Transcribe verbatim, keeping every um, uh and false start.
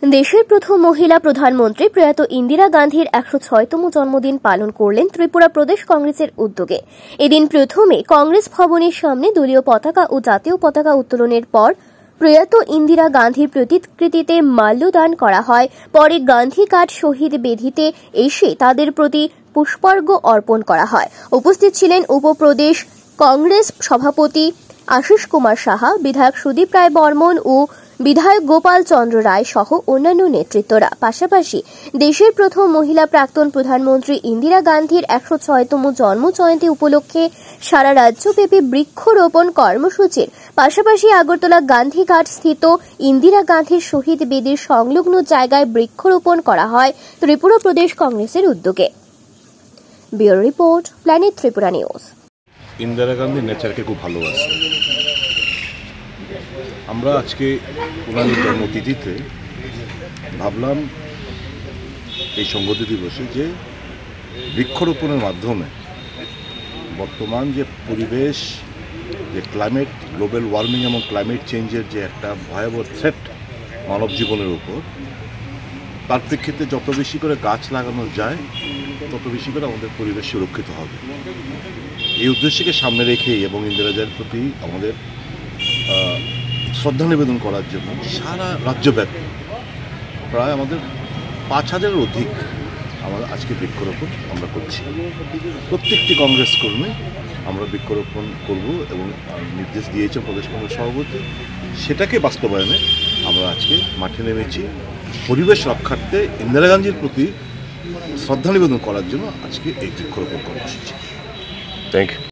দেশের প্রথম মহিলা প্রধানমন্ত্রী প্রয়াত ইন্দিরা গান্ধীর একশো ছয়তম জন্মদিন পালন করলেন ত্রিপুরা প্রদেশ কংগ্রেসের উদ্যোগে। এদিন প্রথমে কংগ্রেস ভবনের সামনে দলীয় পতাকা ও জাতীয় পতাকা উত্তোলনের পর প্রয়াত ইন্দিরা গান্ধীর প্রতিকৃতিতে মাল্যদান করা হয়। পরে গান্ধী ঘাট শহীদ বেদিতে এসে তাদের প্রতি পুষ্পার্ঘ্য অর্পণ করা হয়। উপস্থিত ছিলেন উপপ্রদেশ কংগ্রেস সভাপতি আশিস কুমার সাহা, বিধায়ক সুদীপ রায় বর্মন ও বিধায়ক গোপাল চন্দ্র রায় সহ অন্যান্য নেতৃত্বরা। পাশাপাশি দেশের প্রথম মহিলা প্রাক্তন প্রধানমন্ত্রী ইন্দিরা গান্ধীর একশো ছয়তম জন্ম জয়ন্তী উপলক্ষে সারা রাজ্যব্যাপী বৃক্ষরোপণ কর্মসূচির পাশাপাশি আগরতলা গান্ধীঘাট স্থিত ইন্দিরা গান্ধীর শহীদ বেদির সংলগ্ন জায়গায় বৃক্ষরোপণ করা হয় ত্রিপুরা প্রদেশ কংগ্রেসের উদ্যোগে। Bureau report, planet Tripura news. Indira Gandhi নেচারকে খুব ভালোবাসে। আমরা আজকে ওনার জন্মতিথিতে ভাবলাম এই সংগতি দিবসে যে বৃক্ষরোপণের মাধ্যমে বর্তমান যে পরিবেশ, যে ক্লাইমেট, গ্লোবাল ওয়ার্মিং এবং ক্লাইমেট চেঞ্জের যে একটা ভয়াবহ থ্রেট মানব জীবনের উপর, তার প্রেক্ষিতে যত বেশি করে গাছ লাগানো যায় তত বেশি করে আমাদের পরিবেশ সুরক্ষিত হবে। এই উদ্দেশ্যকে সামনে রেখেই এবং ইন্দিরাজের প্রতি আমাদের শ্রদ্ধা নিবেদন করার জন্য সারা রাজ্যব্যাপী প্রায় আমাদের পাঁচ হাজারের অধিক আমরা আজকে বৃক্ষরোপণ আমরা করছি। প্রত্যেকটি কংগ্রেস কর্মী আমরা বৃক্ষরোপণ করব এবং নির্দেশ দিয়েছে প্রদেশ কংগ্রেস সভাপতি। সেটাকে বাস্তবায়নে আমরা আজকে মাঠে নেমেছি পরিবেশ রক্ষার্থে ইন্দিরা গান্ধীর প্রতি শ্রদ্ধা নিবেদন করার জন্য আজকে এই বৃক্ষরোপণ কর্মসূচি। Thank you.